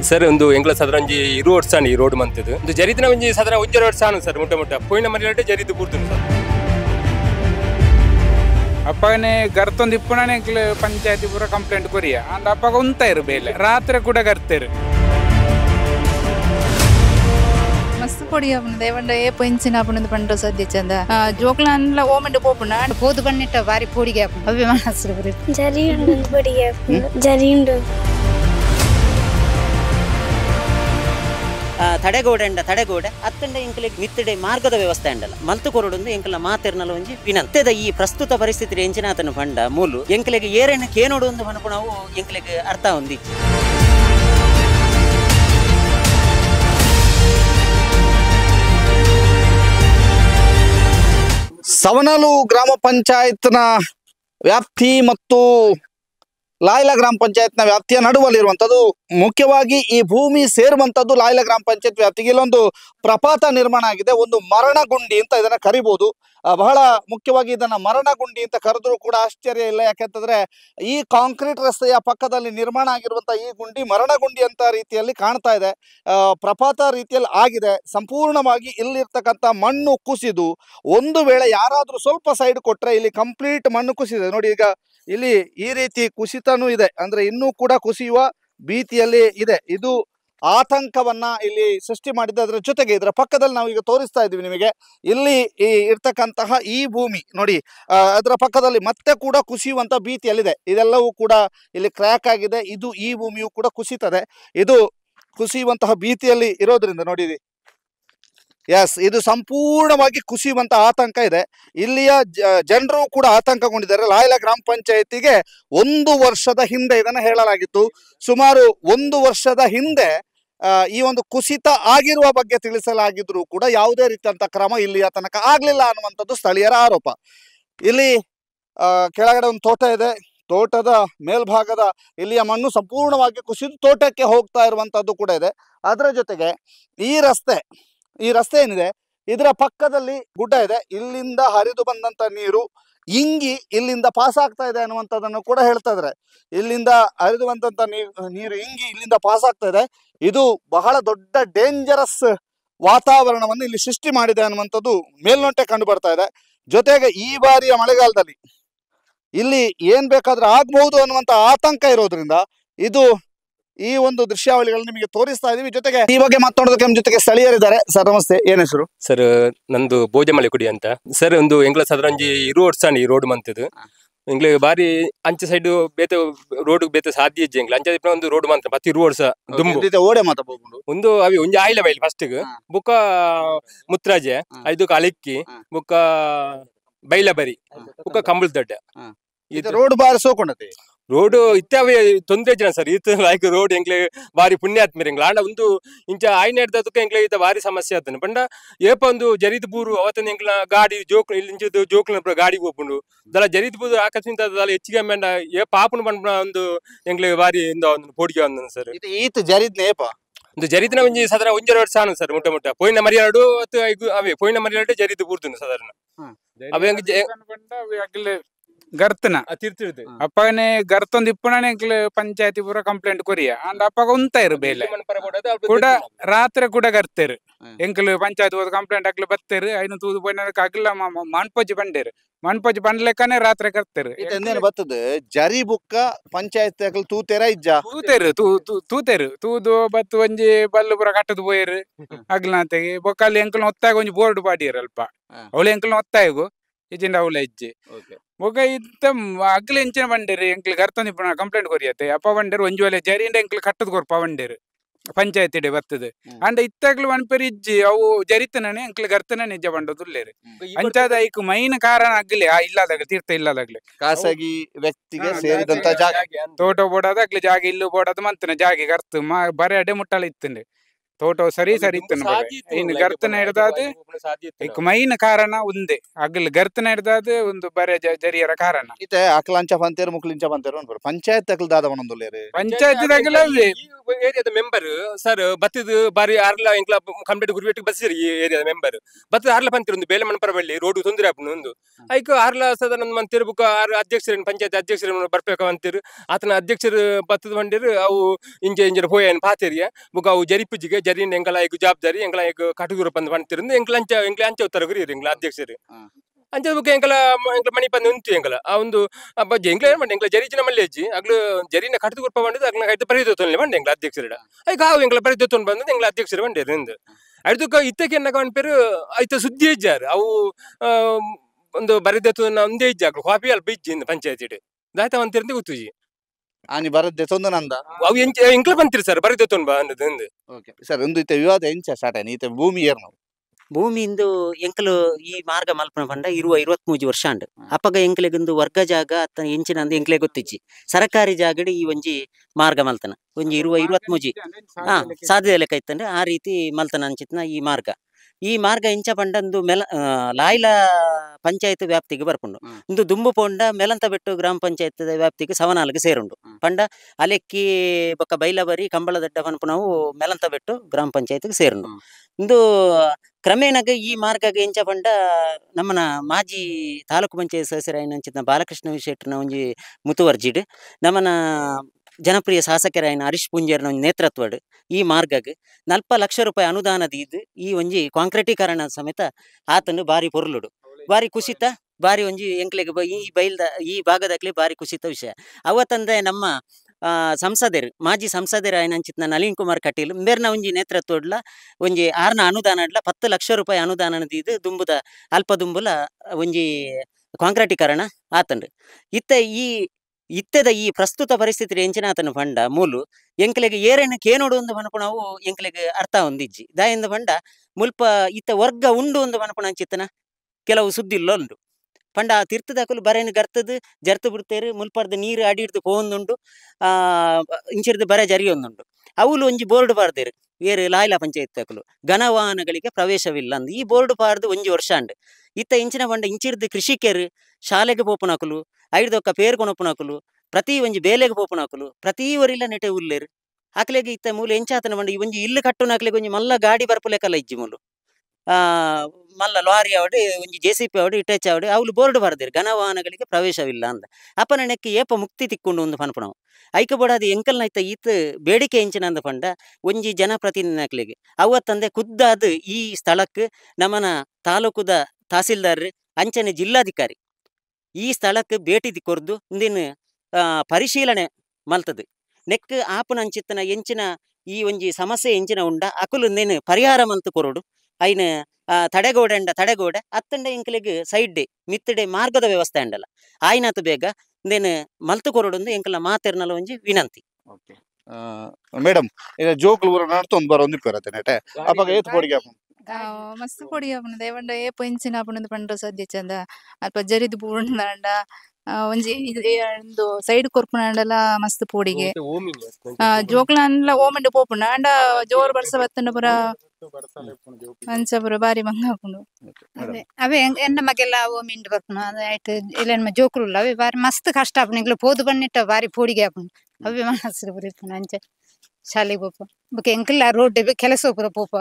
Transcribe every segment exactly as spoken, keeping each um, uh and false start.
Sir ಒಂದು ಎಂಗ್ಲ ಸದರ ಒಂಜಿ ಇರು ವರ್ಷ ಈ ರೋಡ್ ಮಂತದ್ದು ಒಂದು ಜರಿತಿನ ಒಂಜಿ ಸದರ ಒಂಜರ ವರ್ಷ ಆನು ಸರ್ ಮುಟ್ಟ ಮುಟ್ಟ ಪೋಯಿನ ಮರಿಯಾಟೆ ಜರಿದು ಕೂರ್ತೀನಿ ಸರ್ ಅಪ್ಪನೇ ಗರ್ತೊಂದು ಇಪ್ಪಣನೆ ಪಂಚಾಯತಿ ಪೂರ ಕಂಪ್ಲೇಂಟ್ ಕೊರಿಯ ಅಂಡ್ ಅಪ್ಪಾಗ ಉಂತಾಯಿರು ಬೇಲೆ ರಾತ್ರಿ ಕೂಡ ಗರ್ತೇರು ಮಸ್ತ್ ಪೊಡಿ ಆಪುನ ದೇವಂಡ ಏ ಪಂಚಿನ ಆಪುನ ಪಂಡ ಸದ್ಯ ಚಂದ ಜೋಕ್ಲನ್ಲ ಓಮೆಂಡ್ ಪೋಪುನ ಪೋದು ಬಣ್ಣಿಟ್ಟ ಬಾರಿ ಪೋಡಿಗೆ ಆಪುನ ಅವೇ ಮನಸ್ಸು ಬರಿ ಜರಿ ಉಂಡು ಪೊಡಿಗೆ ಆಪುನ ಜರಿ ಉಂಡು ತಡೆಗೋಡೆ ಅಂಡ ತಡೆಗೋಡೆ ಅತ್ತಂಡ ಎಂಕಲಿಗೆ ಮಿತ್ತಡೆ ಮಾರ್ಗದ ವ್ಯವಸ್ಥೆ ಅಂಡಲ್ಲ ಮಲ್ತು ಕೊರಡೊಂದು ಎಂಕಲ ಮಾತಿರ್ನಲ್ಲ ಒಂಜಿ ವಿನಂತೆದ ಈ ಪ್ರಸ್ತುತ ಪರಿಸ್ಥಿತಿ ಎಂಚಿನಾತನ ಪಂಡ ಮೂಲು ಎಂಕಲಿಗೆ ಏರೇನ ಕೇನೋಡು ಒಂದು ಪಣಪು ನಾವು ಎಂಕಲಿಗೆ ಅರ್ಥ ಹೊಂದಿಚ್ಚಿ ಸವನಲು ಗ್ರಾಮ ಪಂಚಾಯತ್ನ ವ್ಯಾಪ್ತಿ ಮತ್ತು ಲಾಯ್ಲಾ ಗ್ರಾಮ ಪಂಚಾಯತ್ನ ವ್ಯಾಪ್ತಿಯ ನಡುವಲ್ಲಿರುವಂಥದ್ದು ಮುಖ್ಯವಾಗಿ ಈ ಭೂಮಿ ಸೇರುವಂಥದ್ದು ಲಾಯ್ಲಾ ಗ್ರಾಮ ಪಂಚಾಯತ್ ವ್ಯಾಪ್ತಿಗೆ ಇಲ್ಲೊಂದು ಪ್ರಪಾತ ನಿರ್ಮಾಣ ಆಗಿದೆ. ಒಂದು ಮರಣಗುಂಡಿ ಅಂತ ಇದನ್ನ ಕರಿಬಹುದು. ಬಹಳ ಮುಖ್ಯವಾಗಿ ಇದನ್ನ ಮರಣಗುಂಡಿ ಅಂತ ಕರೆದ್ರೂ ಕೂಡ ಆಶ್ಚರ್ಯ ಇಲ್ಲ. ಯಾಕೆಂತಂದ್ರೆ ಈ ಕಾಂಕ್ರೀಟ್ ರಸ್ತೆಯ ಪಕ್ಕದಲ್ಲಿ ನಿರ್ಮಾಣ ಆಗಿರುವಂತಹ ಈ ಗುಂಡಿ ಮರಣಗುಂಡಿ ಅಂತ ರೀತಿಯಲ್ಲಿ ಕಾಣ್ತಾ ಇದೆ. ಪ್ರಪಾತ ರೀತಿಯಲ್ಲಿ ಆಗಿದೆ. ಸಂಪೂರ್ಣವಾಗಿ ಇಲ್ಲಿರ್ತಕ್ಕಂಥ ಮಣ್ಣು ಕುಸಿದು ಒಂದು ವೇಳೆ ಯಾರಾದ್ರೂ ಸ್ವಲ್ಪ ಸೈಡ್ ಕೊಟ್ರೆ ಇಲ್ಲಿ ಕಂಪ್ಲೀಟ್ ಮಣ್ಣು ಕುಸಿದೆ. ನೋಡಿ, ಈಗ ಇಲ್ಲಿ ಈ ರೀತಿ ಕುಸಿತನೂ ಇದೆ, ಅಂದ್ರೆ ಇನ್ನೂ ಕೂಡ ಕುಸಿಯುವ ಭೀತಿಯಲ್ಲಿ ಇದೆ. ಇದು ಆತಂಕವನ್ನ ಇಲ್ಲಿ ಸೃಷ್ಟಿ ಮಾಡಿದೆ. ಅದರ ಜೊತೆಗೆ ಇದರ ಪಕ್ಕದಲ್ಲಿ ನಾವು ಈಗ ತೋರಿಸ್ತಾ ಇದ್ದೀವಿ ನಿಮಗೆ. ಇಲ್ಲಿ ಈ ಇರ್ತಕ್ಕಂತಹ ಈ ಭೂಮಿ ನೋಡಿ, ಅದರ ಪಕ್ಕದಲ್ಲಿ ಮತ್ತೆ ಕೂಡ ಕುಸಿಯುವಂತ ಭೀತಿಯಲ್ಲಿದೆ. ಇದೆಲ್ಲವೂ ಕೂಡ ಇಲ್ಲಿ ಕ್ರ್ಯಾಕ್ ಆಗಿದೆ. ಇದು ಈ ಭೂಮಿಯು ಕೂಡ ಕುಸಿತದೆ. ಇದು ಕುಸಿಯುವಂತಹ ಭೀತಿಯಲ್ಲಿ ಇರೋದ್ರಿಂದ ನೋಡಿ, ಎಸ್, ಇದು ಸಂಪೂರ್ಣವಾಗಿ ಕುಸಿಯುವಂತ ಆತಂಕ ಇದೆ. ಇಲ್ಲಿಯ ಜನರು ಕೂಡ ಆತಂಕಗೊಂಡಿದ್ದಾರೆ. ಲಾಯ್ಲಾ ಗ್ರಾಮ ಪಂಚಾಯತಿಗೆ ಒಂದು ವರ್ಷದ ಹಿಂದೆ ಇದನ್ನ ಹೇಳಲಾಗಿತ್ತು. ಸುಮಾರು ಒಂದು ವರ್ಷದ ಹಿಂದೆ ಈ ಒಂದು ಕುಸಿತ ಆಗಿರುವ ಬಗ್ಗೆ ತಿಳಿಸಲಾಗಿದ್ರು ಕೂಡ ಯಾವುದೇ ರೀತಿಯಂತ ಕ್ರಮ ಇಲ್ಲಿಯ ತನಕ ಆಗ್ಲಿಲ್ಲ ಅನ್ನುವಂಥದ್ದು ಸ್ಥಳೀಯರ ಆರೋಪ. ಇಲ್ಲಿ ಕೆಳಗಡೆ ಒಂದು ತೋಟ ಇದೆ. ತೋಟದ ಮೇಲ್ಭಾಗದ ಇಲ್ಲಿಯ ಮಣ್ಣು ಸಂಪೂರ್ಣವಾಗಿ ಕುಸಿದು ತೋಟಕ್ಕೆ ಹೋಗ್ತಾ ಇರುವಂತದ್ದು ಕೂಡ ಇದೆ. ಅದರ ಜೊತೆಗೆ ಈ ರಸ್ತೆ ಈ ರಸ್ತೆ ಏನಿದೆ ಇದರ ಪಕ್ಕದಲ್ಲಿ ಗುಡ್ಡ ಇದೆ. ಇಲ್ಲಿಂದ ಹರಿದು ಬಂದಂತ ನೀರು ಇಂಗಿ ಇಲ್ಲಿಂದ ಪಾಸ್ ಆಗ್ತಾ ಇದೆ ಅನ್ನುವಂಥದ್ದನ್ನು ಕೂಡ ಹೇಳ್ತಾ ಇದ್ದಾರೆ. ಇಲ್ಲಿಂದ ಹರಿದು ಬಂದಂತ ನೀರು ನೀರು ಇಂಗಿ ಇಲ್ಲಿಂದ ಪಾಸ್ ಆಗ್ತಾ ಇದೆ. ಇದು ಬಹಳ ದೊಡ್ಡ ಡೇಂಜರಸ್ ವಾತಾವರಣವನ್ನು ಇಲ್ಲಿ ಸೃಷ್ಟಿ ಮಾಡಿದೆ ಅನ್ನುವಂಥದ್ದು ಮೇಲ್ನೋಟೆ ಕಂಡು ಬರ್ತಾ ಇದೆ. ಜೊತೆಗೆ ಈ ಬಾರಿಯ ಮಳೆಗಾಲದಲ್ಲಿ ಇಲ್ಲಿ ಏನ್ ಬೇಕಾದ್ರೂ ಆಗ್ಬಹುದು ಅನ್ನುವಂತ ಆತಂಕ ಇರೋದ್ರಿಂದ ಇದು ಈ ಒಂದು ದೃಶ್ಯಾವಳಿಗಳನ್ನ ನಿಮಗೆ ತೋರಿಸ್ತಾ ಇದೀವಿ. ಜೊತೆಗೆ ಈ ಬಗ್ಗೆ ಮಾತಾಡೋದಕ್ಕೆ ನಮ್ಮ ಜೊತೆಗೆ ಸ್ಥಳೀಯರಿದ್ದಾರೆ. ಸರ್ ನಮಸ್ತೆ, ಏನ್ ಹೆಸರು? ಸರ್ ನಂದು ಬೋಜಮಲೆ ಕುಡಿ ಅಂತ ಸರ್. ಒಂದು ಎಂಗ್ಲ ಸದರಂಜಿ ಇರು ವರ್ಷ ಈ ರೋಡ್ ಮಂತದ್ದು ಎಂಗ್ಲ ಬಾರಿ ಅಂಚೆ ಸೈಡ್ ಬೇತೆ ರೋಡ್ ಬೇತೆ ಸಾಧ್ಯ ಇಜ್ಜೆ ಎಂಗ್ಲ ಅಂಚೆ ಒಂದು ರೋಡ್ ಮಂತ್ರ ಮತ್ತೆ ಇರು ವರ್ಷ ದುಂಬು ಓಡೆ ಮಾತ ಒಂದು ಅವಿ ಒಂಜಿ ಆಯಿಲ ಬೈಲ್ ಫಸ್ಟ್ ಬುಕ್ಕ ಮುತ್ರಾಜೆ ಐದು ಅಲಿಕ್ಕಿ ಬುಕ್ಕ ಬೈಲಬರಿ ಬುಕ್ಕ ಕಂಬಳ ದೊಡ್ಡ ಇದು ರೋಡ್ ಬಾರಿ ಸೋಕೊಂಡತೆ ರೋಡ್ ಇತ್ತಾವೆ ತೊಂದ್ರೆ ಜನ ಸರ್ ಈತ ಲೈಕ್ ರೋಡ್ ಎಂಗ್ಲೆ ಬಾರಿ ಪುಣ್ಯಾತ್ಮರ ಎಂಗ್ಲ ಆಂಡ ಒಂದು ಇಂಚ ಆಯ್ನ ಹಿಡ್ದಕ್ಕೆ ಎಂಗ್ಲೆ ಈತ ಬಾರಿ ಸಮಸ್ಯೆ ಆತನ ಪಂಡ ಏಪ ಒಂದು ಜರಿದ್ ಬೂರು ಅವತ್ತನ ಎಂಗ್ಲ ಗಾಡಿ ಜೋಕ್ ಇಲ್ಲಿ ಜೋಕ್ಲ ಗಾಡಿ ಹೋಗ್ಕೊಂಡು ದಲ ಜರಿದ್ ಬೂರು ಆಕಸ್ಮಿಕ ದಲ ಹೆಚ್ಚಿಗೆ ಮೇಂಡ ಏ ಪಾಪನ ಬಂಡ ಒಂದು ಎಂಗ್ಲೆ ಬಾರಿ ಒಂದು ಪೋಡಿಗೆ ಬಂದ ಸರ್. ಈತ ಜರಿದ್ ನೇಪ ಒಂದು ಜರಿದಿನ ಒಂಜಿ ಸಾಧಾರಣ ಒಂಜರ ವರ್ಷ ಆನು ಸರ್ ಮುಟ್ಟ ಮುಟ್ಟ ಪೋಯಿನ ಮರಿಯಾಡು ಅವೇ ಪೋಯಿನ ಮರಿಯಾಡು ಜರಿದ್ ಬೂರ್ದು ಸಾಧಾರಣ ಅವೇ ಗರ್ತನ ಅಪ್ಪನೇ ಗರ್ತೊಂದು ಇಪ್ಪಣನೆ ಪಂಚಾಯತಿ ಪೂರ ಕಂಪ್ಲೇಂಟ್ ಕೊರಿಯ ಅಂಡ್ ಅಪ್ಪಾಗ ಉಂತಾಯಿರು ಬೇಲೆ ಕೂಡ ರಾತ್ರಿ ಕೂಡ ಗರ್ತೇರು ಎಂಕಲ್ ಪಂಚಾಯತ್ ಹೋದ ಕಂಪ್ಲೇಂಟ್ ಆಗ್ಲಿ ಬತ್ತೇರು ಐನು ತೂದು ಪೋಯಿನಕ್ಕೆ ಆಗ್ಲ ಮಣ್ಪೊಜ್ಜಿ ಬಂಡೇರು ಮಣ್ಪೊಜ್ಜಿ ಬಂಡ್ಲೆಕ್ಕನೆ ರಾತ್ರಿ ಕರ್ತೇರು. ಬರ್ತದೆ ಜರಿ ಬುಕ್ಕ ಪಂಚಾಯತ್ ತೂತೇರ ಇಜ್ಜ ತೂತೇರು ತೂ ತೂತೇರು ತೂದು ಬತ್ತು ಒಂಜಿ ಬಲ್ಲು ಪೂರ ಕಟ್ಟದು ಪೋಯರು ಆಗ್ಲಂತೆಗೆ ಬೊಕ್ಕಲ್ಲಿ ಎಂಕಲ್ನ ಒತ್ತಾಗ ಒಂಜಿ ಬೋರ್ಡ್ ಪಾಡಿಯರು ಅಲ್ಪ ಅವಳು ಎಂಕಲ್ನ ಒತ್ತಾಯಗು ಇಜಿಂದ ಅವಳ ಇಜ್ಜಿ ಒಗ ಇತ್ತ ಅಗ್ಲ ಎಂಚಿನ ಬಂಡೇರು ಎಂಕ್ಲ್ ಗರ್ತೊಂದು ಇಪ್ಪಣ ಕಂಪ್ಲೇಂಟ್ ಕೊರಿಯತ್ತೆ ಅಪ್ಪ ಬಂಡೇರು ಒಂಜಿ ವೇಳೆ ಜರಿಯಿಂದ ಎಂಕ್ಲ್ ಕಟ್ಟದ್ ಕೊರ್ಪ ಬಂಡೇರು ಪಂಚಾಯತ್ ಇಡೆ ಬರ್ತದೆ ಅಂಡ ಇತ್ತಾಗ್ಲು ಒನ್ಪೇರಿ ಇಜ್ಜಿ ಅವು ಜರಿತನೇ ಎಂಕ್ಲ್ ಗರ್ತನೇ ನಿಜ ಬಂಡದುಲ್ಲೇರು ಅಂಚಾದ ಐಕ್ ಮೈನ್ ಕಾರಣ ಆಗ್ಲಿ ಆ ಇಲ್ಲದಾಗ್ಲಿ ತೀರ್ಥ ಇಲ್ಲದಾಗ್ಲಿ ಖಾಸಗಿ ವ್ಯಕ್ತಿಗೆ ಸೇರಿದಂತ ಜಾಗ ತೋಟ ಬೋಡಾದ ಆಗ್ಲಿ ಜಾಗ ಇಲ್ಲು ಬೋಡಾದ ಮಂತನ ಜಾಗ ಗರ್ತು ಮಾ ಬರೀ ಅಡೆ ಮುಟ್ಟಾಳ ಇತ್ತಂಡೆ ತೋಟ ಸರಿ ಸರಿ ಇತ್ತು ಇನ್ನು ಗರ್ತನ ಹಿಡ್ದಾದ ಮೈನ್ ಕಾರಣ ಒಂದೇ ಅಗ್ಲ ಗರ್ತನ ಹಿಡ್ದಾದ ಒಂದು ಬರೆ ಜರಿಯರ ಕಾರಣ ಇತ್ತೆ ಅಕ್ಲಂಚ ಬಂತೇರು ಮುಕ್ಲಿಂಚ ಬಂತೇರು ಪಂಚಾಯತ್ ಅಕ್ಲ ದಾದ ಒಂದೊಂದು ಪಂಚಾಯತ್ ಏರಿಯಾದ ಮೆಂಬರ್ ಸರ್ ಬತ್ತದ ಬಾರಿ ಆರ್ಲ ಎಂಕ್ಲ ಕಂಪ್ಲೀಟ್ ಗುರುವೇಟ್ ಬಸ್ಸಿರಿ ಈ ಏರಿಯಾದ ಮೆಂಬರ್ ಬತ್ತದ ಆರ್ಲ ಪಂತಿರ ಒಂದು ಬೇಲೆ ಮಣಪರ ಬಳ್ಳಿ ರೋಡ್ ತೊಂದರೆ ಆಪುನು ಒಂದು ಐಕ ಆರ್ಲ ಸದನ ಮಂತಿರ್ ಬುಕ ಆರ್ ಅಧ್ಯಕ್ಷರನ್ನು ಪಂಚಾಯತ್ ಅಧ್ಯಕ್ಷರನ್ನು ಬರ್ಬೇಕು ಅಂತಿರು ಆತನ ಅಧ್ಯಕ್ಷರು ಬತ್ತದ ಬಂದಿರು ಅವು ಇಂಜೆ ಇಂಜರ ಹೋಯನ್ ಪಾತೆರಿಯ ಬುಕ ಅವು ಜರಿಪುಜಿಗೆ ಜರಿನ ಎಂಕಲ ಐಕ ಜವಾಬ್ದಾರಿ ಎಂಕಲ ಐಕ ಕಟುಗುರ ಪಂದ್ ಬಂತಿರು ಎಂಕಲ ಅಂಚ ಎಂಕಲ ಅಂಚ ಉತ್ತರ ಗುರಿ ಎಂಕಲ ಅಧ್ಯಕ್ಷರು ಅಂಚ ಬುಕ ಎಂಕಲ ಎಂಕಲ ಮಣಿ ಪಂದ್ ಉಂಟು ಎಂಕಲ ಆ ಒಂದು ಬಜ್ಜಿ ಎಂಕ್ಲ ಏನ್ ಮಾಡಿ ಎಂಕಲ ಜರಿಚಿನ ಮಲ್ಲೆಜ್ಜಿ ಆಗ್ಲು ಜರಿನ ಕಟುಗುರ ಬಂದಿದ್ದು ಅಗ್ಲ ಐತ ಪರಿದೋತೊನ್ಲೆ ಬಂಡೆ ಎಂಕಲ ಅಧ್ಯಕ್ಷರ ಐಕ ಹಾವು ಎಂಕಲ ಪರಿದೋತೊನ್ ಬಂದು ಎಂಕಲ ಅಧ್ಯಕ್ಷರು ಬಂದಿರು ಎಂದು ಅಡ್ದುಕ ಇತ್ತಕ್ಕೆ ಎನ್ನ ಕಾಣ್ಪೇರು ಐತ ಸುದ್ದಿ ಇಜ್ಜಾರು ಅವು ಒಂದು ಬರಿದತ್ತು ಒಂದೇ ಇಜ್ಜಾಗ್ಲು ಕಾಪಿ ಅಲ್ಪ ಇಜ್ಜಿ ಪಂಚಾಯತ್ ಇಡು ದಾಯ್ತ ಅಂತಿರಂತೆ ಗೊತ್ತುಜಿ ಆನಿ ಬರದ್ದೆ ತೊಂದು ನಂದ ಅವು ಎಂಚ ಎಂಕ್ಲ ಬಂತಿರಿ ಸರ್ ಬರಿದತ್ತು ಬಾ ಅನ್ನೋದು ಓಕೆ ಸರ್ ಒಂದು ಇತ್ತೆ ವಿವಾದ ಎಂಚ ಸ್ಟಾರ್ಟ್ ಆಯ್ತು ಈತ ಭೂಮಿ ಏರ್ ನಾವು ಭೂಮಿಂದು ಎಂಕಲು ಈ ಮಾರ್ಗ ಮಲ್ಪನ ಪಂಡ ಇರುವ ಇರುವತ್ ಮೂಜಿ ವರ್ಷ ಅಂಡ್ ಅಪ್ಪಗ ಎಂಕ್ಲೆಗೊಂದು ವರ್ಗ ಜಾಗ ಅತ್ತ ಎಂಚಿನಂದು ಎಂಕ್ಲೆ ಗೊತ್ತಿಜ್ಜಿ ಸರಕಾರಿ ಜಾಗಡಿ ಈ ಒಂಜಿ ಮಾರ್ಗ ಮಲ್ತನ ಒಂಜಿ ಇರುವ ಇರುವತ್ ಮೂಜಿ ಹಾ ಸಾಧ್ಯತೆ ಲೆಕ್ಕ ಇತ್ತಂದ್ರೆ ಆ ರೀತಿ ಮಲ್ತನ ಅಂಚಿತ್ನ ಈ ಮಾರ್ಗ ಈ ಮಾರ್ಗ ಎಂಚ ಪಂಡಂದು ಮೆಲ ಲಾಯ್ಲ ಪಂಚಾಯತ್ ವ್ಯಾಪ್ತಿಗೆ ಬರ್ಪುಂಡು ಇಂದು ದುಂಬು ಪೋಂಡ ಮೆಲಂತ ಬೆಟ್ಟು ಗ್ರಾಮ ಪಂಚಾಯತ್ ವ್ಯಾಪ್ತಿಗೆ ಸವನಾಲ್ಗೆ ಸೇರುಂಡು ಪಂಡ ಅಲೆಕ್ಕಿ ಬೊಕ್ಕ ಬೈಲಬರಿ ಕಂಬಳದಡ್ಡ ಪನ್ಪುನವು ಮೆಲಂತ ಬೆಟ್ಟು ಗ್ರಾಮ ಪಂಚಾಯತ್ಗೆ ಸೇರುಂಡು ಇಂದು ಕ್ರಮೇಣಗೆ ಈ ಮಾರ್ಗಗೆ ಎಂಚ ಪಂಡ ನಮ್ಮನ ಮಾಜಿ ತಾಲೂಕು ಪಂಚಾಯತ್ ಸದಸ್ಯರಾಯನ ಅಂಚಿನ ಬಾಲಕೃಷ್ಣ ಶೆಟ್ಟರ್ನ ಒಂಜಿ ಮುತುವರ್ಜಿಡ್ ನಮ್ಮನ ಜನಪ್ರಿಯ ಶಾಸಕರಾಯನ ಹರೀಶ್ ಪುಂಜೇರ್ನ ಒಂಜಿ ನೇತೃತ್ವಡ್ ಈ ಮಾರ್ಗಗ್ ನಲ್ಪ ಲಕ್ಷ ರೂಪಾಯಿ ಅನುದಾನದ ಇದು ಈ ಒಂಜಿ ಕಾಂಕ್ರೀಟೀಕರಣ ಸಮೇತ ಆತನು ಬಾರಿ ಪೊರ್ಲುಡು ಬಾರಿ ಕುಸಿತ ಬಾರಿ ಒಂಜಿ ಎಂಕ್ಲೆಗೆ ಈ ಬೈಲ್ದ ಈ ಭಾಗದಾಗ್ಲಿ ಬಾರಿ ಕುಸಿತ ವಿಷಯ ಅವತ್ತಂದ್ರೆ ನಮ್ಮ ಆ ಸಂಸದರು ಮಾಜಿ ಸಂಸದರಾಯನ ಅಂಚಿತ್ನ ನಳಿನ್ ಕುಮಾರ್ ಕಟೀಲ್ ಮೇರ್ನ ಒಂಜಿ ನೇತೃತ್ವಡ್ಲ ಒಂಜಿ ಆರ್ನ ಅನುದಾನಡ್ಲ ಪತ್ತು ಲಕ್ಷ ರೂಪಾಯಿ ಅನುದಾನದ ಇದು ದುಂಬುದ ಅಲ್ಪ ದುಂಬುಲ ಒಂಜಿ ಕಾಂಕ್ರೀಟೀಕರಣ ಆತಂಡು ಇತ್ತ ಈ ಇತ್ತದ ಈ ಪ್ರಸ್ತುತ ಪರಿಸ್ಥಿತಿ ಎಂಚಿನ ಆತನ ಪಂಡ ಮೂಲು ಎಂಕ್ಲೆಗೆ ಏರೇನು ಕೇನೋಡು ಒಂದು ಪನಪು ನಾವು ಎಂಕ್ಲೆಗೆ ಅರ್ಥ ಹೊಂದಿಜ್ಜಿ ದಾಯಿಂದ ಪಂಡ ಮುಲ್ಪ ಇತ್ತ ವರ್ಗ ಉಂಡು ಒಂದು ಪನಪುಣ ಅಂಚಿತ್ತನ ಕೆಲವು ಸುದ್ದಿಲ್ಲ ಉಂಡು ಪಂಡ ಆ ತೀರ್ಥದಾಕಲು ಬರೇನು ಗರ್ತದ ಜರ್ತು ಬಿಡ್ತೇರು ಮುಲ್ಪರ್ದ ನೀರು ಅಡಿ ಹಿಡ್ದು ಪೋಂದುಂಡು ಆ ಇಂಚಿರ್ದು ಬರೆ ಜರಿಯೊಂದುಂಡು ಅವಳು ಒಂಜಿ ಬೋರ್ಡ್ ಪಾರ್ದೇರು ಏರು ಲಾಯ್ಲ ಪಂಚಾಯತ್ ತಾಕಲು ಘನವಾಹನಗಳಿಗೆ ಪ್ರವೇಶವಿಲ್ಲ ಅಂದ್ ಈ ಬೋರ್ಡ್ ಪಾರ್ದು ಒಂಜಿ ವರ್ಷ ಅಂಡ್ ಇತ್ತ ಇಂಚಿನ ಪಂಡ ಇಂಚಿರ್ದು ಕೃಷಿಕರು ಶಾಲೆಗೆ ಪೋಪುನಾಕಲು ಐಡ್ದೊಕ್ಕ ಪೇರು ಕೊನೊಪ್ಪುನಾಕಲು ಪ್ರತಿ ಒಂಜಿ ಬೇಲೆಗೆ ಪೋಪುನಾಕಲು ಪ್ರತಿ ಊರಿಲ್ಲ ನೆಟೆ ಉಲ್ಲೇರು ಆಕಲೆಗೆ ಇತ್ತ ಮೂಲ ಎಂಚಾತನ ಪಂಡ ಈ ಒಂಜಿ ಇಲ್ಲು ಕಟ್ಟುನಾಕ್ಲೆಗೆ ಒಂಜಿ ಮಲ್ಲ ಗಾಡಿ ಬರ್ಪುಲೆಕ್ಕಲ್ಲ ಇಜ್ಜಿ ಮೂಲು ಆ ಮಲ್ಲ ಲಾರಿ ಅವಡಿ ಒಂಜಿ ಜೆ ಸಿ ಪಿ ಅವಡಿ ಇಟಚ್ ಅವಡಿ ಅವ್ಲು ಬೋರ್ಡ್ ಬರ್ದೇರು ಘನವಾಹನಗಳಿಗೆ ಪ್ರವೇಶವಿಲ್ಲ ಅಂದ ಅಪ್ಪನ ನೆಕ್ಕೆ ಏಪ ಮುಕ್ತಿ ತಿಕ್ಕೊಂಡು ಒಂದು ಪನ್ಪು ನಾವು ಐಕ ಬೋಡಾದ ಎಂಕಲ್ನ ಐತ ಈತ ಬೇಡಿಕೆ ಎಂಚಿನ ಅಂದ ಪಂಡ ಒಂಜಿ ಜನಪ್ರತಿನಿಧಿನಾಕ್ಲೆಗೆ ಅವತ್ತಂದೆ ಖುದ್ದಾದ ಈ ಸ್ಥಳಕ್ಕೆ ನಮ್ಮನ ತಾಲೂಕುದ ತಹಸೀಲ್ದಾರ್ ಅಂಚನೆ ಜಿಲ್ಲಾಧಿಕಾರಿ ಈ ಸ್ಥಳಕ್ಕೆ ಭೇಟಿ ಕೊರ್ದು ಇಂದಿನ ಪರಿಶೀಲನೆ ಮಲ್ತದು ನೆಕ್ ಆಪನ ಅಂಚಿತ್ತನ ಎಂಚಿನ ಈ ಒಂಜಿ ಸಮಸ್ಯೆ ಎಂಚಿನ ಉಂಡ ಅಕುಲು ಇಂದೇನು ಪರಿಹಾರ ಮಲ್ತು ಕೊರೋಡು ಐನ ತಡೆಗೋಡೆ ಅಂಡ ತಡೆಗೋಡೆ ಅತ್ತಂಡ ಎಂಕಲಿಗೆ ಸೈಡ್ ಡೇ ಮಿತ್ತಡೆ ಮಾರ್ಗದ ವ್ಯವಸ್ಥೆ ಅಂಡಲ್ಲ ಆಯ್ನಾತು ಬೇಗ ಇಂದೇನು ಮಲ್ತು ಕೊರೋಡು ಎಂಕಲ ಮಾತೆರ್ನಲ ಒಂಜಿ ವಿನಂತಿ ಮೇಡಮ್ ಈಗ ಜೋಕ್ಲು ಊರ ನಡ್ತೊಂದು ಬರೋ ಒಂದು ಪೇರತೆ ನೆಟೆ ಅಪ್ಪಾಗ ಏತ್ ಪೊಡಿಗೆ ಮಸ್ತ್ ಪೊಡಿ ಆಪುಂಡು ದೇವಂಡ ಏಪ ಇಂಚಿನ ಆಪುಂಡು ಪಂಡ ಸದ್ಯ ಚಂದ ಅಲ್ಪ ಜರಿದು ಪೂರ್ಣಂಡ ಒಂಜಿ ಒಂದು ಸೈಡ್ ಕೊರ್ಪುನಂಡಲ ಮಸ್ತ್ ಪೋಡಿಗೆ ಜೋಕ್ಲನ್ಲ ಓಮಂಡೆ ಪೋಪುಂಡ ಅಂಡ ಜೋರ್ ಬರ್ಸ ಬತ್ತಂಡ ಪುರ ಅಂಚ ಪುರ ಬಾರಿ ಮಂಗ ಆಪುಂಡು ಅದೇ ಅವೇ ಎನ್ನ ಮಗೆಲ್ಲ ಓಮಿಂಡ್ ಬರ್ಪುನ ಅದು ಆಯ್ತು ಇಲ್ಲ ಜೋಕ್ರುಲ್ಲ ಅವೇ ಬಾರಿ ಮಸ್ತ್ ಕಷ್ಟ ಆಪುಂಡು ಎಂಗ್ಲು ಪೋದು ಬಣ್ಣಿಟ್ಟ ಬಾರಿ ಪೋಡಿಗೆ ಆಪುಂಡು ಅವೇ ಮನಸ್ಸು ಪುರ ಇಪ್ಪುಂಡು ಅಂಚ ಶಾಲೆಗೆ ಪೋಪ ಬೊಕ ಎಂಕಲ್ಲ ರೋಡ್ ಕೆಲಸ ಪುರ ಪೋಪ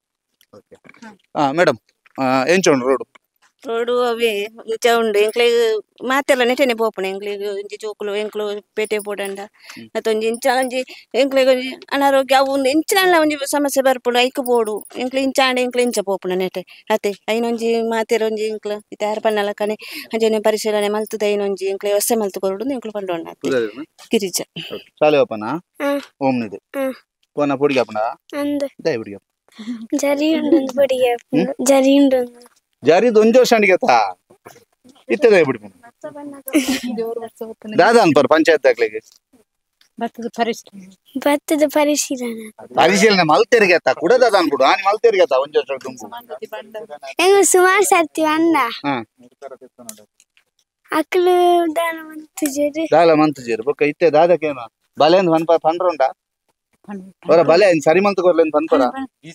ಹಾ ಮೇಡಮ್ ಎಂಚ ಉಂಡು ರೋಡ್ ರೋಡು ಅವೇ ಇಂಚ ಉಂಡು ಎಂಕ್ಲೆಗ್ ಮಾತೆಲ್ಲ ನೆಟನೆ ಪೋಪುಣ ಎಂಕ್ಲೆಗ್ ಒಂಜಿ ಜೋಕುಲು ಎಂಕ್ಲು ಪೇಟೆ ಪೋಡಂಡ ಮತ್ತೊಂಜಿ ಇಂಚ ಒಂಜಿ ಎಂಕ್ಲೆಗ್ ಒಂಜಿ ಅನಾರೋಗ್ಯ ಅವು ಒಂದು ಇಂಚಿನಲ್ಲ ಒಂಜಿ ಸಮಸ್ಯೆ ಬರ್ಪುಂಡು ಐಕ್ ಪೋಡು ಎಂಕ್ಲೆ ಇಂಚಾಂಡ ಎಂಕ್ಲೆ ಇಂಚ ಪೋಪುಣ ನೆಟೆ ಅತ್ತೆ ಐನೊಂಜಿ ಮಾತೆರ ಒಂಜಿ ಎಂಕ್ಲು ಇತ್ತ ಯಾರು ಪನ್ನಲ ಕನೆ ಅಂಜನೆ ಪರಿಶೀಲನೆ ಮಲ್ತದ ಐನೊಂಜಿ ಎಂಕ್ಲೆ ವ್ಯವಸ್ಥೆ ಮಲ್ತು ಕೊರಡು ಎಂಕ್ಲು ಪಂಡೋಣ ಗಿರಿಜ ಶಾಲೆ ಓಪನ ಓಮ್ನಿದೆ ಪೋನ ಪೊಡಿಗೆ ಆಪುಂಡ ಅಂದ ದೈ ಪೊಡಿಗೆ ಜರಿ ಉಂಡು ಪೊಡಿಗೆ ಜರಿ ಉಂಡು ಜಾರಿದ ಒಂಜಿ ವರ್ಷ ಅಂಡಿಗೆತಾ ಇತ್ತದ ಬಿಡ್ಕೊಂಡು ದಾದ ಅನ್ಪರ್ ಪಂಚಾಯತ್ ದಾಖಲೆಗೆ ಭತ್ತದ ಪರಿಶೀಲನೆ ಭತ್ತದ ಪರಿಶೀಲನೆ ಪರಿಶೀಲನೆ ಮಲ್ತೆರಿಗೆ ಆತ ಕುಡದ ಅನ್ಬಿಡು ಆನಿ ಮಲ್ತೆರಿಗೆ ಆತ ಒಂಜಿ ವರ್ಷ ದುಂಬು ಹೆಂಗ ಸುಮಾರು ಸರ್ತಿ ಅಣ್ಣ ಹಾ ಅಕ್ಲು ದಾನ ಮಂತು ಜರಿ ದಾಲ ಮಂತು ಜೇರು ಬೊಕ್ಕ ಇತ್ತೆ ದಾದಕೇನು ಬಲೆಂದು ಪನ್ಪ ಪಂಡ್ರುಂಡ ಅವರ ಬಲೆ ಸರಿ ಮಂತು ಕೊರ್ಲೆಂದು ಪನ್ಪರ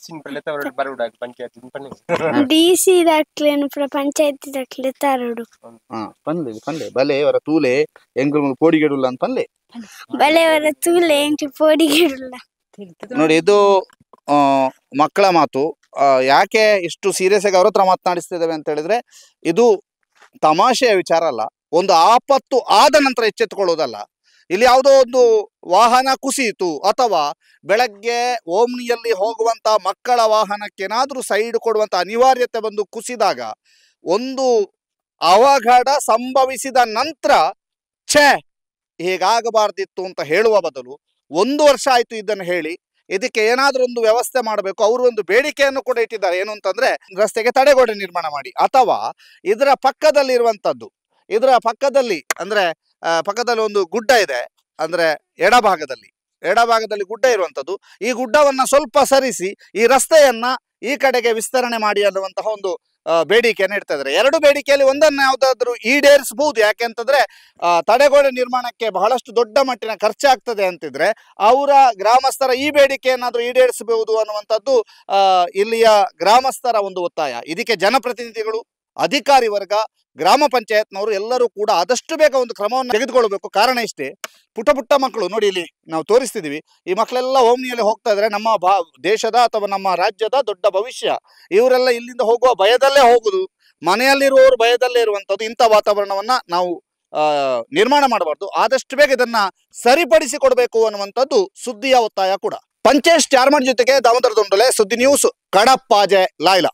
ಡಿಸಿ ದಾಖಲೆನು ಪಂಚಾಯತಿ ದಾಖಲೆ ತಾರೋಡು ಹಾ ಪನ್ಲೆ ಪನ್ಲೆ ಬಲೆ ಅವರ ತೂಲೆ ಎಂಗ್ ಪೋಡಿಗೆಡುಲ್ಲ ಅಂತ ಪನ್ಲೆ ಬಲೆ ಅವರ ತೂಲೆ ಎಂಟು ಪೋಡಿಗೆಡುಲ್ಲ ತಿಳಿತದೆ. ನೋಡಿ ಇದು ಆ, ಮಕ್ಕಳ ಮಾತು. ಆ, ಯಾಕೆ ಇಷ್ಟು ಸೀರಿಯಸ್ ಆಗಿ ಅವ್ರ ಹತ್ರ ಮಾತನಾಡಿಸ್ತಿದ್ದೇವೆ ಅಂತ ಹೇಳಿದ್ರೆ ಇದು ತಮಾಷೆಯ ವಿಚಾರ ಅಲ್ಲ, ಒಂದು ಆಪತ್ತು ಆದ ನಂತರ ಎಚ್ಚೆತ್ತುಕೊಳ್ಳೋದಲ್ಲ. ಇಲ್ಲಿ ಯಾವುದೋ ಒಂದು ವಾಹನ ಕುಸಿಯಿತು ಅಥವಾ ಬೆಳಗ್ಗೆ ಓಮ್ನಿಯಲ್ಲಿ ಹೋಗುವಂತ ಮಕ್ಕಳ ವಾಹನಕ್ಕೆ ಏನಾದ್ರೂ ಸೈಡ್ ಕೊಡುವಂತ ಅನಿವಾರ್ಯತೆ ಬಂದು ಕುಸಿದಾಗ ಒಂದು ಅವಘಡ ಸಂಭವಿಸಿದ ನಂತರ ಛೇ ಹೀಗಾಗಬಾರ್ದಿತ್ತು ಅಂತ ಹೇಳುವ ಬದಲು ಒಂದು ವರ್ಷ ಆಯ್ತು ಇದನ್ನು ಹೇಳಿ ಇದಕ್ಕೆ ಏನಾದ್ರೂ ಒಂದು ವ್ಯವಸ್ಥೆ ಮಾಡಬೇಕು. ಅವರು ಒಂದು ಬೇಡಿಕೆಯನ್ನು ಕೂಡ ಇಟ್ಟಿದ್ದಾರೆ, ಏನು ಅಂತಂದ್ರೆ ರಸ್ತೆಗೆ ತಡೆಗೋಡೆ ನಿರ್ಮಾಣ ಮಾಡಿ, ಅಥವಾ ಇದರ ಪಕ್ಕದಲ್ಲಿ ಇರುವಂತದ್ದು ಇದರ ಪಕ್ಕದಲ್ಲಿ ಅಂದ್ರೆ ಆ, ಪಕ್ಕದಲ್ಲಿ ಒಂದು ಗುಡ್ಡ ಇದೆ, ಅಂದ್ರೆ ಎಡಭಾಗದಲ್ಲಿ ಎಡಭಾಗದಲ್ಲಿ ಗುಡ್ಡ ಇರುವಂತದ್ದು, ಈ ಗುಡ್ಡವನ್ನ ಸ್ವಲ್ಪ ಸರಿಸಿ ಈ ರಸ್ತೆಯನ್ನ ಈ ಕಡೆಗೆ ವಿಸ್ತರಣೆ ಮಾಡಿ ಅನ್ನುವಂತಹ ಒಂದು ಬೇಡಿಕೆಯನ್ನು ಇಡ್ತಾ ಇದ್ದಾರೆ. ಎರಡು ಬೇಡಿಕೆಯಲ್ಲಿ ಒಂದನ್ನು ಯಾವುದಾದ್ರೂ ಈಡೇರಿಸಬಹುದು. ಯಾಕೆಂತಂದ್ರೆ ಆ ತಡೆಗೋಡೆ ನಿರ್ಮಾಣಕ್ಕೆ ಬಹಳಷ್ಟು ದೊಡ್ಡ ಮಟ್ಟಿನ ಖರ್ಚಾಗ್ತದೆ ಅಂತಿದ್ರೆ ಅವರ ಗ್ರಾಮಸ್ಥರ ಈ ಬೇಡಿಕೆಯನ್ನಾದ್ರೂ ಈಡೇರಿಸಬಹುದು ಅನ್ನುವಂಥದ್ದು ಆ ಇಲ್ಲಿಯ ಗ್ರಾಮಸ್ಥರ ಒಂದು ಒತ್ತಾಯ. ಇದಕ್ಕೆ ಜನಪ್ರತಿನಿಧಿಗಳು, ಅಧಿಕಾರಿ ವರ್ಗ, ಗ್ರಾಮ ಪಂಚಾಯತ್ನವರು ಎಲ್ಲರೂ ಕೂಡ ಆದಷ್ಟು ಬೇಗ ಒಂದು ಕ್ರಮವನ್ನು ತೆಗೆದುಕೊಳ್ಬೇಕು. ಕಾರಣ ಇಷ್ಟೇ, ಪುಟ್ಟ ಪುಟ್ಟ ಮಕ್ಕಳು ನೋಡಿ, ಇಲ್ಲಿ ನಾವು ತೋರಿಸ್ತಿದೀವಿ, ಈ ಮಕ್ಕಳೆಲ್ಲ ಓಮ್ನಿಯಲ್ಲಿ ಹೋಗ್ತಾ ಇದ್ರೆ ನಮ್ಮ ಭಾ ದೇಶದ ಅಥವಾ ನಮ್ಮ ರಾಜ್ಯದ ದೊಡ್ಡ ಭವಿಷ್ಯ. ಇವರೆಲ್ಲ ಇಲ್ಲಿಂದ ಹೋಗುವ ಭಯದಲ್ಲೇ ಹೋಗುದು, ಮನೆಯಲ್ಲಿರುವವರು ಭಯದಲ್ಲೇ ಇರುವಂತದ್ದು. ಇಂಥ ವಾತಾವರಣವನ್ನ ನಾವು ಆ ನಿರ್ಮಾಣ ಮಾಡಬಾರ್ದು, ಆದಷ್ಟು ಬೇಗ ಇದನ್ನ ಸರಿಪಡಿಸಿ ಕೊಡಬೇಕು ಅನ್ನುವಂಥದ್ದು ಸುದ್ದಿಯ ಒತ್ತಾಯ ಕೂಡ. ಪಂಚೇಶ್ ಚಾರ್ಮಡ್ ಜೊತೆಗೆ ದಾಮೋದರ ದೊಂಡಲೆ, ಸುದ್ದಿ news, Kadappaje, Laila.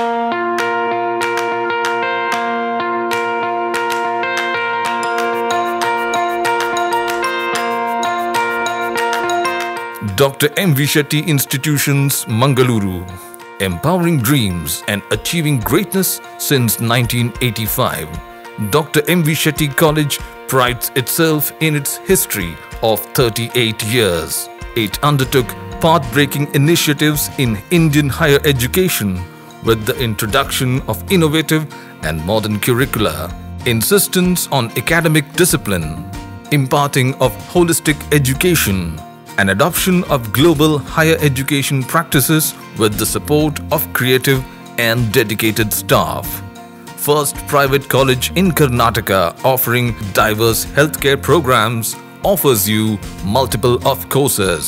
Doctor M V Shetty Institutions, Mangaluru, empowering dreams and achieving greatness since nineteen eighty-five. Doctor M V Shetty College prides itself in its history of thirty-eight years. It undertook path-breaking initiatives in Indian higher education with the introduction of innovative and modern curricula, insistence on academic discipline, imparting of holistic education, and adoption of global higher education practices with the support of creative and dedicated staff. First private college in Karnataka offering diverse healthcare programs, offers you multiple of courses.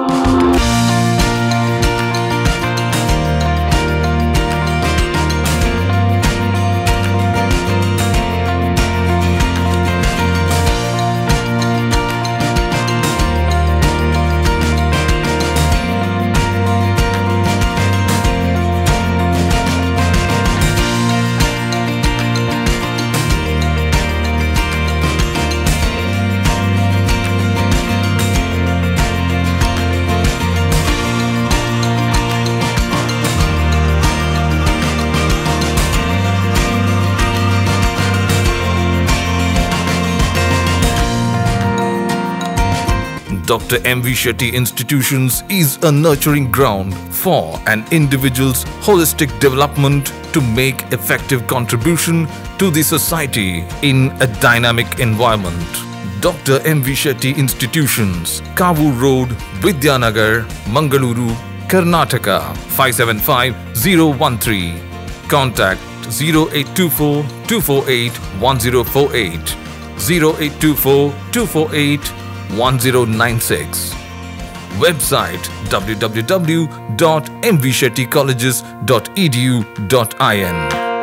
Doctor M V Shetty Institutions is a nurturing ground for an individual's holistic development to make effective contribution to the society in a dynamic environment. Doctor M V Shetty Institutions, Kavu Road, Vidyanagar, Mangaluru, Karnataka, five seven five zero one three. Contact zero eight two four two four eight one zero four eight, zero eight two four two four eight one zero nine six. Website w w w dot m v shetty colleges dot e d u dot i n.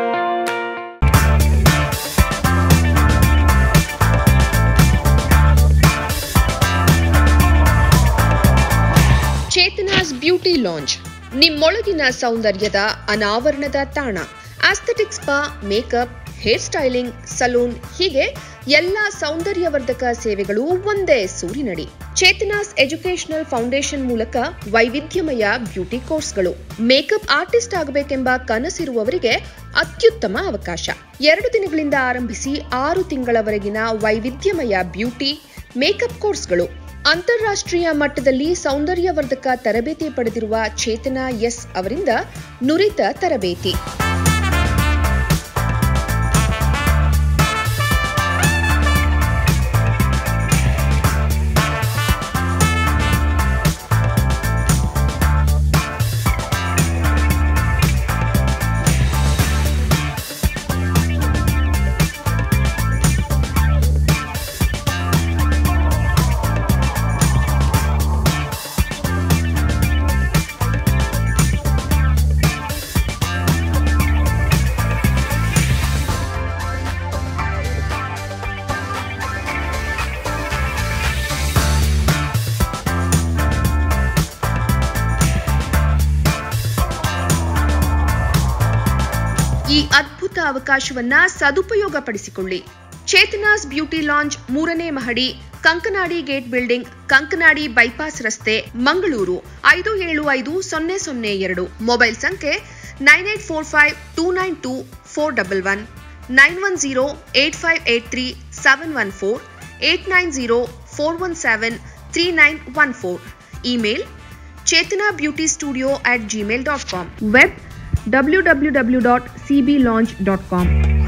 Chethana's beauty lounge, ನಿಮ್ಮೊಳಗಿನ ಸೌಂದರ್ಯದ ಅನಾವರಣದ ತಾಣ. Aesthetic spa, makeup, hair styling, salon, ಹೀಗೆ ಎಲ್ಲಾ ಸೌಂದರ್ಯವರ್ಧಕ ಸೇವೆಗಳು ಒಂದೇ ಸೂರಿನಡಿ. ಚೇತನಾಸ್ ಎಜುಕೇಶನಲ್ ಫೌಂಡೇಶನ್ ಮೂಲಕ ವೈವಿಧ್ಯಮಯ ಬ್ಯೂಟಿ ಕೋರ್ಸ್ಗಳು. ಮೇಕಪ್ ಆರ್ಟಿಸ್ಟ್ ಆಗಬೇಕೆಂಬ ಕನಸಿರುವವರಿಗೆ ಅತ್ಯುತ್ತಮ ಅವಕಾಶ. ಎರಡು ದಿನಗಳಿಂದ ಆರಂಭಿಸಿ ಆರು ತಿಂಗಳವರೆಗಿನ ವೈವಿಧ್ಯಮಯ ಬ್ಯೂಟಿ, ಮೇಕಪ್ ಕೋರ್ಸ್ಗಳು. ಅಂತಾರಾಷ್ಟ್ರೀಯ ಮಟ್ಟದಲ್ಲಿ ಸೌಂದರ್ಯವರ್ಧಕ ತರಬೇತಿ ಪಡೆದಿರುವ ಚೇತನಾ ಎಸ್ ಅವರಿಂದ ನುರಿತ ತರಬೇತಿ. ಅವಕಾಶವನ್ನ ಸದುಪಯೋಗಪಡಿಸಿಕೊಳ್ಳಿ. ಚೇತನಾಸ್ ಬ್ಯೂಟಿ ಲಾಂಜ್, ಮೂರನೇ ಮಹಡಿ, Kankanadi gate building, Kankanadi bypass ರಸ್ತೆ, ಮಂಗಳೂರು ಐದು ಏಳು ಐದು ಸೊನ್ನೆ ಸೊನ್ನೆ ಎರಡು. ಮೊಬೈಲ್ ಸಂಖ್ಯೆ nine eight four five two nine two four double one, nine one zero eight five eight three seven one four, eight nine zero four one seven three nine one four. Email Chethana beauty studio at Gmail dot com. Web W W W dot C B lounge dot com.